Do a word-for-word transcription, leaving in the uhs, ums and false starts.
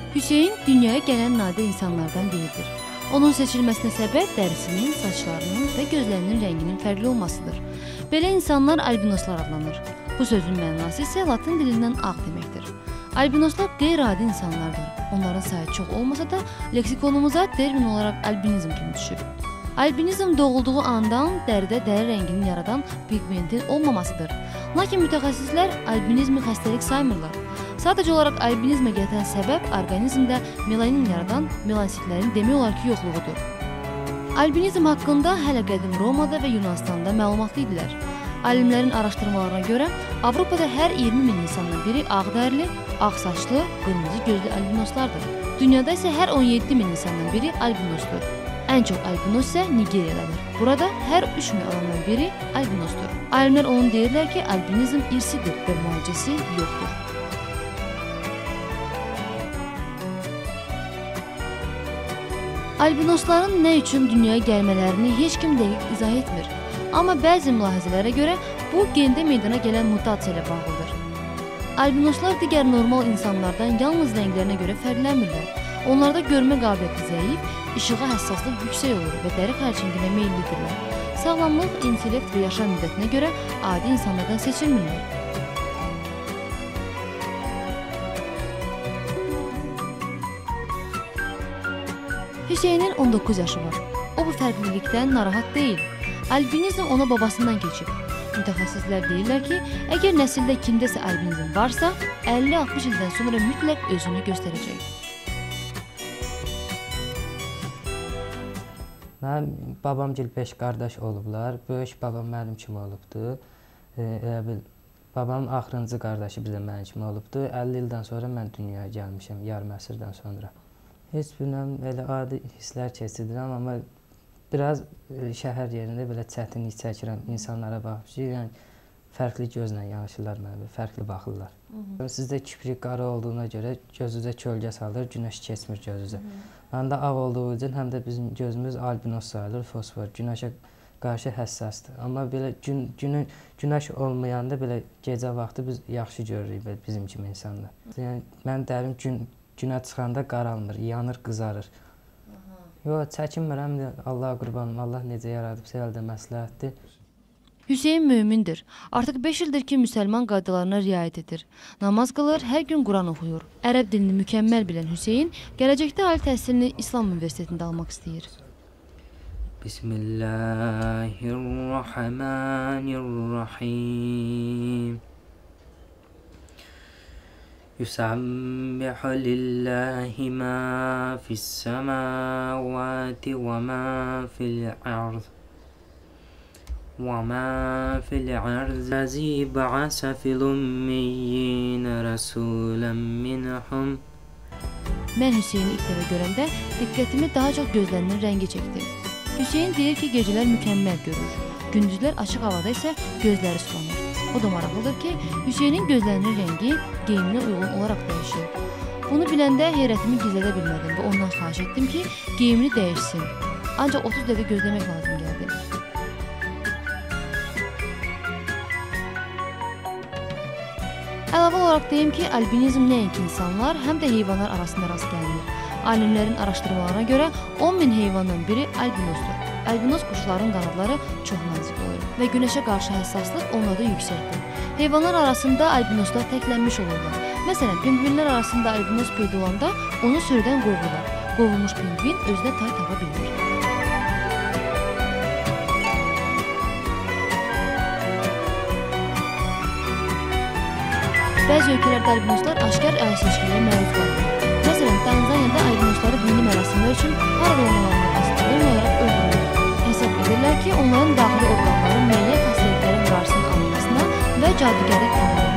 Hüseyn dünyaya gələn nadir insanlardan biridir. Onun seçilməsinə səbəb dərisinin, saçlarının və gözlərinin rənginin fərqli olmasıdır. Belə insanlar albinoslar adlanır. Bu sözün mənası isə latın dilindən ağ deməkdir. Albinoslar qeyri-adi insanlardır. Onların sayı çox olmasa da leksikonumuza termin olaraq albinizm kimi düşüb. Albinizm doğulduğu andan dəridə dəri rəngini yaradan pigmentin olmamasıdır. Lakin mütəxəssislər albinizmi xəstəlik saymırlar. Sadəcə olaraq albinizmə gətirən səbəb orqanizmdə melanin yaradan melansitlərin demək olar ki, yoxluğudur. Albinizm haqqında hələ qədim Romada və Yunanistanda məlumatlı idilər. Alimlərin araşdırmalarına görə Avropada hər iyirmi min insandan biri ağdərli, ağ saçlı, qırmızı gözlü albinoslardır. Dünyada isə hər on yeddi min insandan biri albinosdur. Ən çox albinos isə Nigeriyadadır. Burada hər üç min adamdan biri albinosdur. Alimlər onun deyirlər ki, albinizm irsidir və müalicəsi yoxdur. Albinosların nə üçün dünyaya gəlmələrini heç kim dəqiq izah etmir. Amma bəzi mülahizələrə görə bu gende meydana gələn mutasiya ilə bağlıdır. Albinoslar digər normal insanlardan yalnız rənglərinə görə fərqlənmirlər. Onlarda görmə qabiliyyəti zəif, işığa həssaslıq yüksək olur və dəri xərçənginə meyillidirlər. Sağlamlıq, intellekt və yaşam müddətinə görə adi insanlardan seçilmirlər. Hüseynin on doqquz yaşı var. O bu fərqlilikdən narahat deyil. Albinizm ona babasından keçib. Mütəxəssislər deyirlər ki, əgər nəsildə kimdəsə albinizm varsa, əlli altmış ildən sonra mütləq özünü göstərəcək. Mənim babamgil beş qardaş olublar. Böyük babam mənim kimi olubdu. Elə bil, babamın axırıncı qardaşı bir də mənim kimi olubdu. əlli ildən sonra mən dünyaya gəlmişəm, yarım əsrdən sonra. Heç bilməm, elə adi hisslər keçirirəm, amma biraz şəhər yerində belə çətinlik çəkirəm insanlara baxıb ki, yəni fərqli gözlə yanaşırlar mənə, fərqli baxırlar. Sizdə kiprik qara olduğuna görə gözünüzə kölgə salır, günəş keçmir gözünüzə. Məndə ağ olduğu üçün həm də bizim gözümüz albinos sayılır, fosfor, günəşə qarşı həssasdır. Amma belə gün, günü, günəş olmayanda belə gecə vaxtı biz yaxşı görürük bizim kimi insanlar. Yəni mən dərim gün, günə çıxanda qaralmır, yanır, qızarır. Yox, çəkinmirəm, Allaha qurbanım, Allah necə yaradıbsa əldə məsləhətdir. Hüseyn mömindir. Artıq beş ildir ki, müsəlman qaydalarına riayət edir. Namaz qılır, hər gün Quran oxuyur. Ərəb dilini mükəmməl bilən Hüseyn, gələcəkdə ali təhsilini İslam Universitetində almaq istəyir. Bismillahirrahmanirrahim. يسبح لله ما في السماوات وما في الأرض وما في الأرض الذي بعث في الأميين رسولا منهم. Mən Hüseyni ilk dəfə görəndə diqqətimi daha çox gözlərinin rəngi çəkdi. Hüseyn deyir ki, gecələr mükəmməl görür. Gündüzlər açıq havada isə gözləri sulanır. O da maraqlıdır ki, Hüseynin gözlərinin rəngi geyiminə uyğun olaraq dəyişir. Bunu biləndə heyrətimi gizlədə bilmədim və ondan xahiş etdim ki, geyimini dəyişsin. Ancaq otuz dəqiqə gözləmək lazım gəldi. Əlavə olaraq deyim ki, albinizm nəinki insanlar, həm də heyvanlar arasında rast gəlinir. Alimlərin araşdırmalarına görə on min heyvandan biri albinosdur. Albinos quşların qanadları çox nazik olur və günəşə qarşı həssaslıq onlarda yüksəkdir. Heyvanlar arasında albinoslar təklənmiş olurlar. Məsələn, pingvinlər arasında albinos peyda olanda onu sürüdən qovurlar. Qovulmuş pingvin özünə tay tapa bilir. Bəzi ölkələrdə albinoslar aşkar əl seçkilərə məruz qalır. Məsələn, Tanzaniyada albinosları dini mərasimlər üçün harada olmalarına qasıtlanmayaraq öldürülür. Hesab edirlər ki, onların daxili orqanların müəyyən xəstəliklərin qarşısının alınmasına və cadugərlik